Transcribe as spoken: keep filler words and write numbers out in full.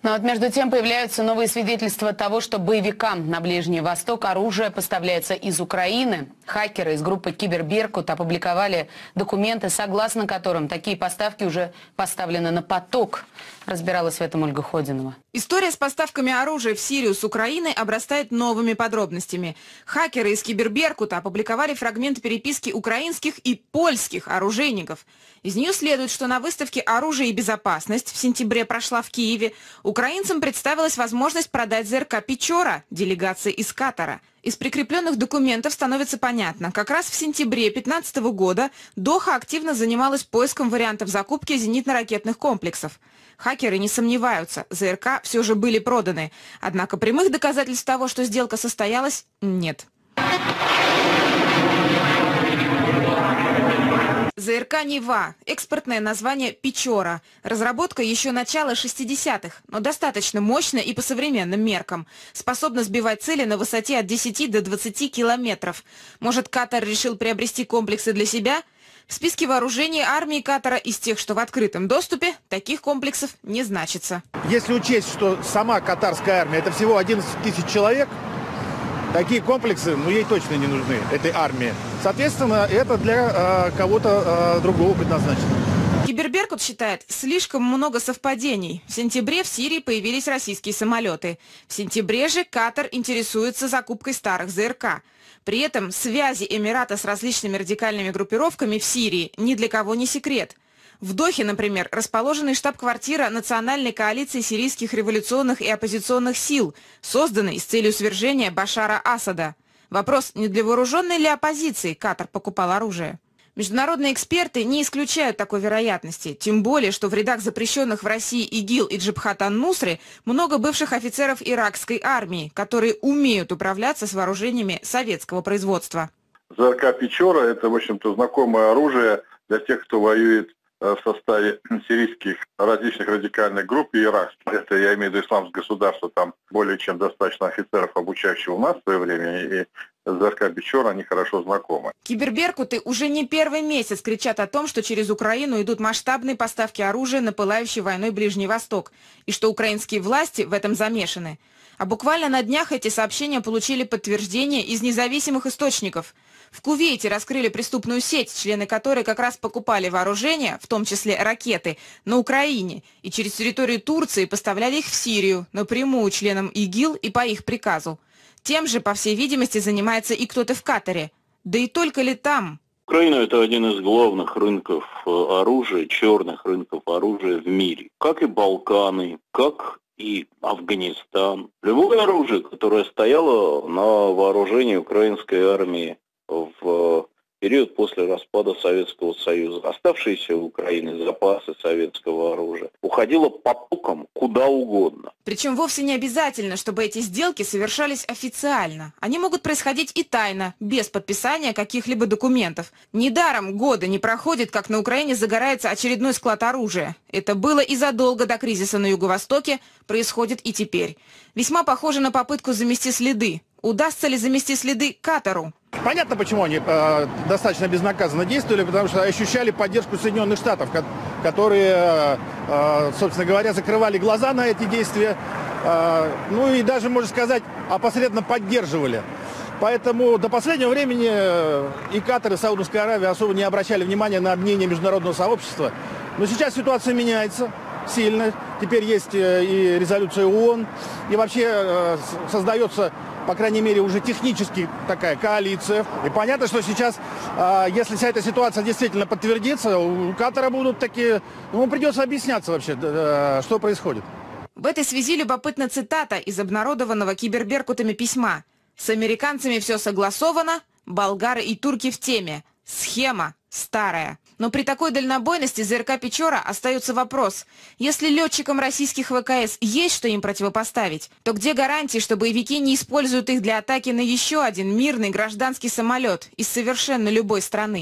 Но вот между тем появляются новые свидетельства того, что боевикам на Ближний Восток оружие поставляется из Украины. Хакеры из группы «Киберберкут» опубликовали документы, согласно которым такие поставки уже поставлены на поток. Разбиралась в этом Ольга Ходинова. История с поставками оружия в Сирию с Украины обрастает новыми подробностями. Хакеры из «Киберберкута» опубликовали фрагменты переписки украинских и польских оружейников. Из нее следует, что на выставке «Оружие и безопасность» в сентябре прошла в Киеве, украинцам представилась возможность продать ЗРК «Печора» делегации из Катара. Из прикрепленных документов становится понятно, как раз в сентябре две тысячи пятнадцатого года Доха активно занималась поиском вариантов закупки зенитно-ракетных комплексов. Хакеры не сомневаются, ЗРК все же были проданы. Однако прямых доказательств того, что сделка состоялась, нет. ЗРК «Нева» – экспортное название «Печора». Разработка еще начала шестидесятых, но достаточно мощная и по современным меркам. Способна сбивать цели на высоте от десяти до двадцати километров. Может, Катар решил приобрести комплексы для себя? В списке вооружений армии Катара из тех, что в открытом доступе, таких комплексов не значится. Если учесть, что сама катарская армия – это всего одиннадцать тысяч человек, такие комплексы, ну, ей точно не нужны, этой армии. Соответственно, это для э, кого-то э, другого предназначено. Киберберкут считает, слишком много совпадений. В сентябре в Сирии появились российские самолеты. В сентябре же Катар интересуется закупкой старых ЗРК. При этом связи Эмирата с различными радикальными группировками в Сирии ни для кого не секрет. В Дохе, например, расположена штаб-квартира Национальной коалиции сирийских революционных и оппозиционных сил, созданной с целью свержения Башара Асада. Вопрос, не для вооруженной ли оппозиции Катар покупал оружие? Международные эксперты не исключают такой вероятности, тем более, что в рядах запрещенных в России ИГИЛ и Джабхат ан-Нусры много бывших офицеров иракской армии, которые умеют управляться с вооружениями советского производства. ЗРК «Печора» – это, в общем-то, знакомое оружие для тех, кто воюет в составе сирийских различных радикальных групп и иракских. Это, я имею в виду, исламское государство, там более чем достаточно офицеров, обучающих у нас в свое время, и ЗРК «Печора» они хорошо знакомы. Киберберкуты уже не первый месяц кричат о том, что через Украину идут масштабные поставки оружия на пылающий войной Ближний Восток, и что украинские власти в этом замешаны. А буквально на днях эти сообщения получили подтверждение из независимых источников. В Кувейте раскрыли преступную сеть, члены которой как раз покупали вооружение, в том числе ракеты, на Украине, и через территорию Турции поставляли их в Сирию, напрямую членам ИГИЛ и по их приказу. Тем же, по всей видимости, занимается и кто-то в Катаре. Да и только ли там? Украина – это один из главных рынков оружия, черных рынков оружия в мире. Как и Балканы, как и Афганистан. Любое оружие, которое стояло на вооружении украинской армии в период после распада Советского Союза, оставшиеся у Украины запасы советского оружия, уходило потоком куда угодно. Причем вовсе не обязательно, чтобы эти сделки совершались официально. Они могут происходить и тайно, без подписания каких-либо документов. Недаром годы не проходит, как на Украине загорается очередной склад оружия. Это было и задолго до кризиса на Юго-Востоке, происходит и теперь. Весьма похоже на попытку замести следы. Удастся ли замести следы Катару? Понятно, почему они э, достаточно безнаказанно действовали, потому что ощущали поддержку Соединенных Штатов, которые, э, собственно говоря, закрывали глаза на эти действия, э, ну и даже, можно сказать, опосредованно поддерживали. Поэтому до последнего времени и Катар, и Саудовская Аравия особо не обращали внимания на мнение международного сообщества. Но сейчас ситуация меняется сильно. Теперь есть и резолюция ООН, и вообще создается, по крайней мере, уже технически такая коалиция. И понятно, что сейчас, если вся эта ситуация действительно подтвердится, у Катара будут такие, ему придется объясняться вообще, что происходит. В этой связи любопытна цитата из обнародованного киберберкутами письма. «С американцами все согласовано, болгары и турки в теме. Схема старая». Но при такой дальнобойности ЗРК «Печора» остается вопрос. Если летчикам российских ВКС есть что им противопоставить, то где гарантии, что боевики не используют их для атаки на еще один мирный гражданский самолет из совершенно любой страны?